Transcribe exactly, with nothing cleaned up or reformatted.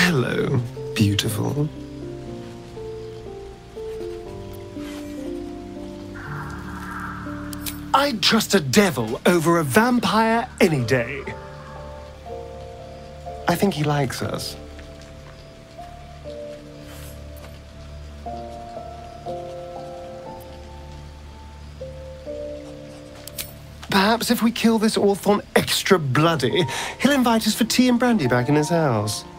Hello, beautiful. I'd trust a devil over a vampire any day. I think he likes us. Perhaps if we kill this Orthon extra bloody, he'll invite us for tea and brandy back in his house.